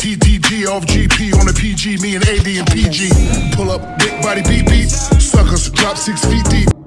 TTG off GP on the PG, me and AD and PG. Pull up, big body beep beep. Suckers drop 6 feet deep.